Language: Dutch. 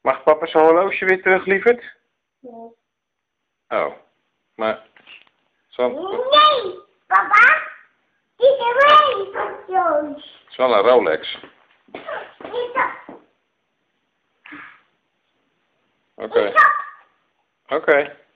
Mag papa zijn horloge weer terug, lieverd? Nee. Oh, maar... Zo... Nee, papa. Dit is mijn horloge. Het is wel een Rolex. Oké. Oké.